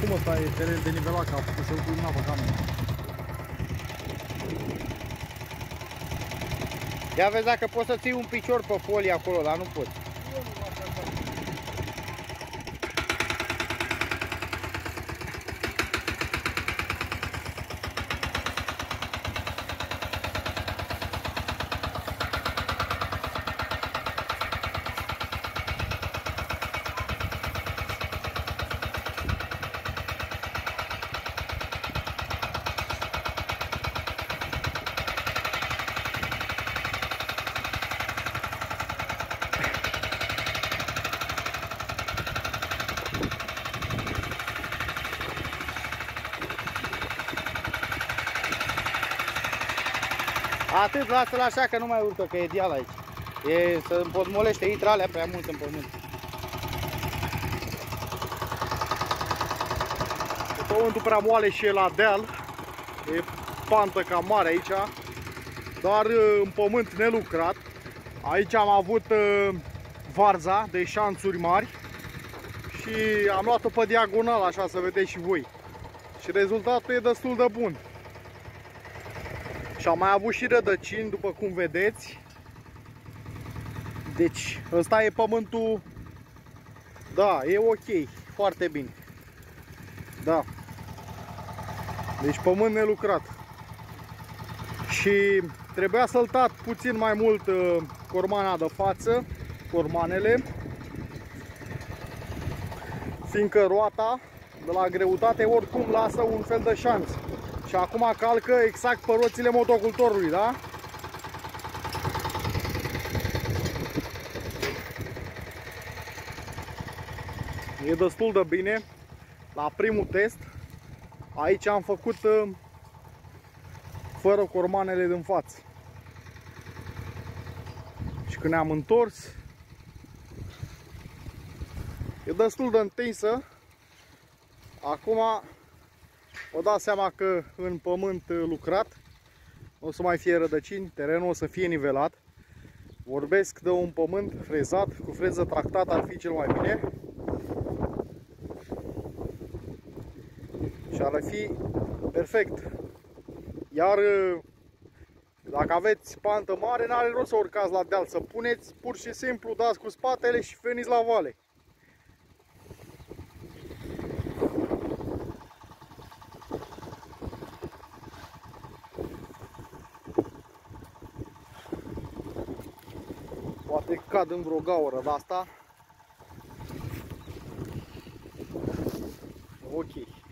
oricum ăsta e teren de nivelat, că a făcut să-l pui mâna pe cameră. Ia vezi dacă poți să ții un picior pe folie acolo, dar nu poți. Atât, lasă-l așa că nu mai urcă, că e deal aici. Se împotmolește itra alea prea mult în pământ. E pământul prea moale și e la deal. E pantă cam mare aici. Dar în pământ nelucrat. Aici am avut varza de șanțuri mari. Și am luat-o pe diagonal, așa să vedeți și voi. Și rezultatul e destul de bun. Și am mai avut și rădăcini, după cum vedeți. Deci, ăsta e pământul. Da, e ok, foarte bine. Da. Deci pământ nelucrat. Și trebuia să-l tat puțin mai mult cormana de față, cormanele. Fiindcă roata, de la greutate, oricum lasă un fel de șanț. Și acum calcă exact pe roțile motocultorului, da? E destul de bine. La primul test, aici am făcut fără cormanele din față. Și când ne-am întors, e destul de întinsă. Acum vă dați seama că în pământ lucrat o să mai fie rădăcini, terenul o să fie nivelat. Vorbesc de un pământ frezat, cu freză tractată ar fi cel mai bine. Și ar fi perfect. Iar dacă aveți pantă mare, n-are rost să urcați la deal, să puneți, pur și simplu dați cu spatele și veniți la vale. Poate cad în vreo gaură de asta. Ok.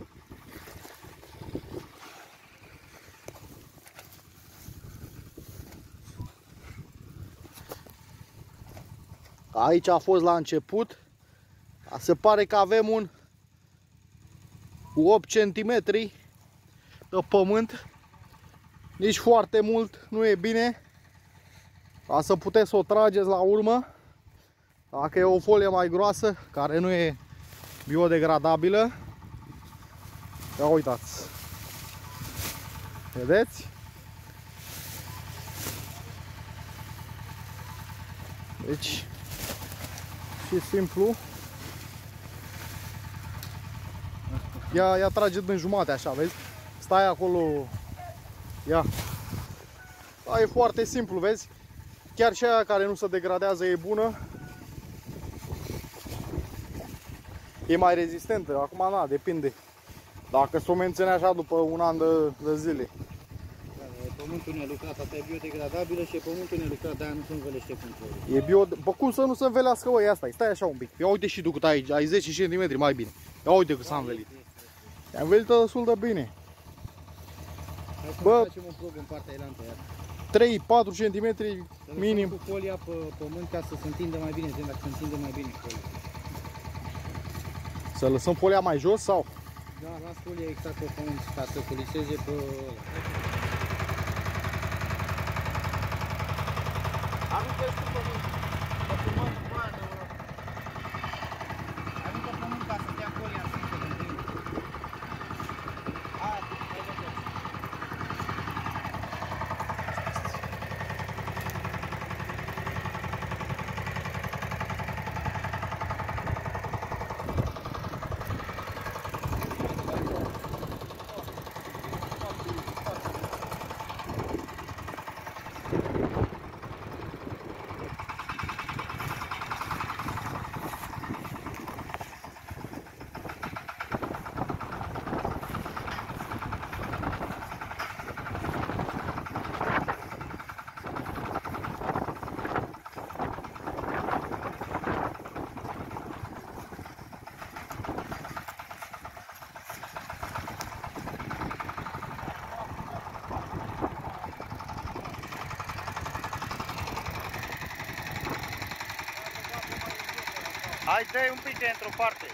Aici a fost la început. Se pare că avem un 8 cm de pământ. Nici foarte mult nu e bine. Ca să puteți să o trageți la urmă. Dacă e o folie mai groasă, care nu e biodegradabilă. Ia uitați. Vedeți? Deci, și simplu. Ia trage din jumate așa, vezi? Stai acolo. Ia. Da, e foarte simplu, vezi? Chiar și aia care nu se degradează e bună. E mai rezistentă. Acum, na, depinde. Dacă s-o menține așa după un an de zile. Pământul nelucrat, asta e biodegradabilă și e pământul nelucrat, de aia nu se învelește cum trebuie. E bio... Bă, cum să nu se învelească, băi, asta, stai așa un pic. Ia uite și tu cât ai 10 cm mai bine. Ia uite cât s-a învelit. S-a învelit destul de bine. Bă, facem un plug în partea elantă, iar. 3-4 cm minim. Cu folia pe pământ ca să se întindă mai bine, dacă se întinde mai bine folia. Să lăsăm folia mai jos sau? Da, las folia exact pe pământ ca să coliseze pe... Aruncă-și cu pământ. Pe pământ, bani. Aruncă pământ ca să dea folia în sânge de prima. Aia, hai de jos. Hai, dă-i un pic de într-o parte.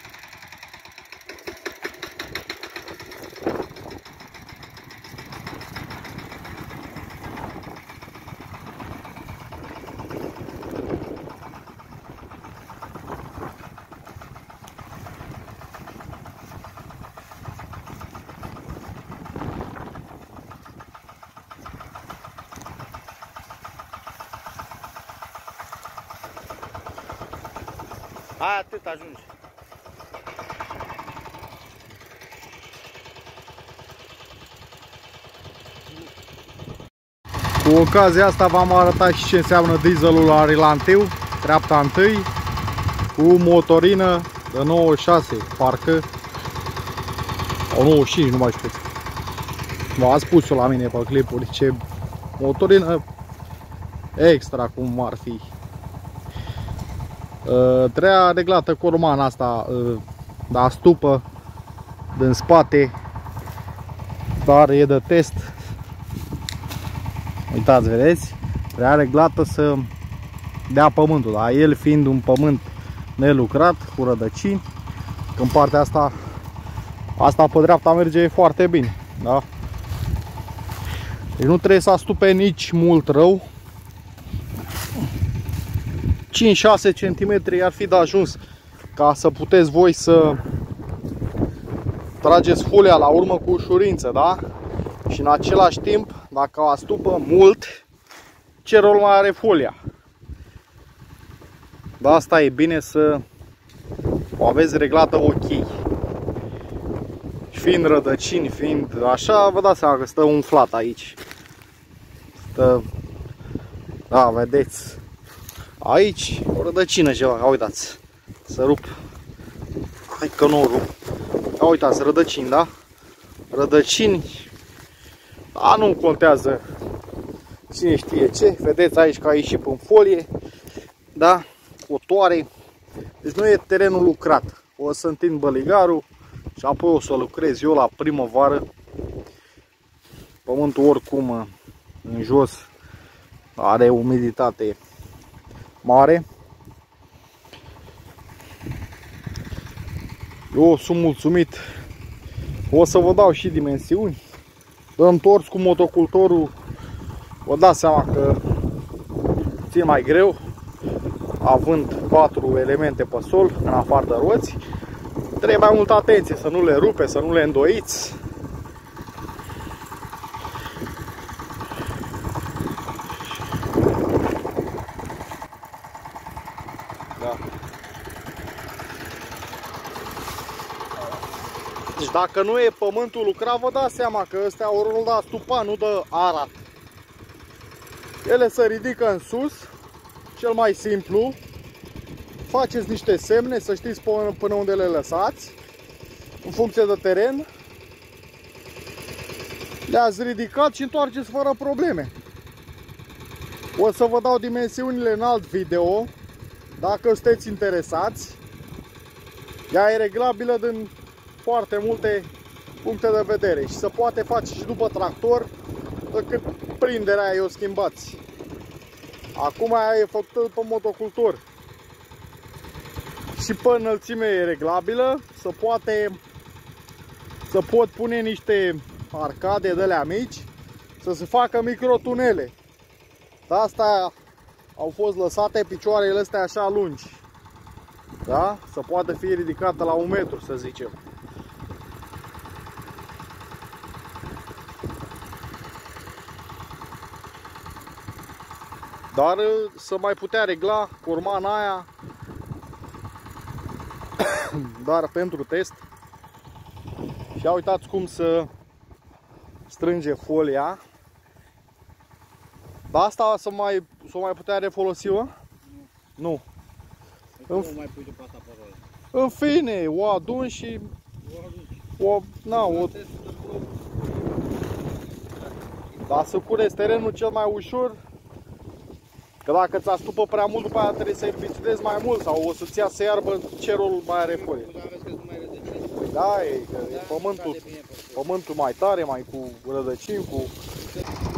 Hai, atât ajunge. Cu ocazia asta v-am arătat și ce înseamnă dieselul la relantiu, treapta întâi, cu motorină de 96, parcă, o 95, nu mai știu. V-ați spus-o la mine pe clipuri, ce motorină extra cum ar fi. Treia reglată cu romana asta, da, stupă din spate, dar e de test. Uitați, vedeți? Treia reglată să dea pământul, dar el fiind un pământ nelucrat, cu rădăcini, că în partea asta pe dreapta merge foarte bine, da? Deci nu trebuie să astupe nici mult rău. 5-6 cm ar fi de ajuns ca să puteți voi să trageți folia la urmă cu ușurință, da? Și în același timp, dacă astupă mult, ce rol mai are folia? De asta e bine să o aveți reglată ok. Și fiind rădăcini, fiind așa, vă dați seama că stă umflat aici. Stă, da, vedeți. Aici o rădăcină ceva, uitați, să rup. Hai că nu o rup. Da, uitați, rădăcini, da? Rădăcini, da, nu contează cine știe ce. Vedeți aici că a ieșit în folie, da? Cotoare. Deci nu e terenul lucrat. O să întind băligarul și apoi o să lucrez eu la primăvară. Pământul oricum în jos are umiditate mare. Eu sunt mulțumit. O să vă dau și dimensiuni. De întors cu motocultorul, vă dați seama că țin mai greu, având 4 elemente pe sol în afară de roți. Trebuie mai multă atenție să nu le rupe, să nu le îndoiți. Da. Deci dacă nu e pământul lucrat, vă dați seama că ăstea au rolul de a stupa, nu de arat. Ele se ridică în sus, cel mai simplu. Faceți niște semne, să știți până unde le lăsați, în funcție de teren. Le-ați ridicat și întoarceți fără probleme. O să vă dau dimensiunile în alt video, dacă sunteți interesați. Ea e reglabilă din foarte multe puncte de vedere și se poate face și după tractor, decât prinderea aia o schimbați. Acum aia e făcută pe motocultor. Și pe înălțime e reglabilă, să pot pune niște arcade de alea mici, să se facă microtunele. De asta au fost lăsate picioarele astea așa lungi. Da? Să poată fi ridicată la 1 metru, să zicem. Dar să mai putea regla curmana aia, dar pentru test. Și uitați cum să strânge folia. Dar asta să mai putea refolosi-o? Nu. Nu mai pui după asta pe rolă. În fine, o adun și dar să curezi terenul cel mai ușor. Că dacă ți astupă prea mult, după aia trebuie să erbicidezi mai mult sau o să-ți iasă iarbă, ce rol mai are folie? Da, e pământul mai tare, mai cu rădăcini, cu...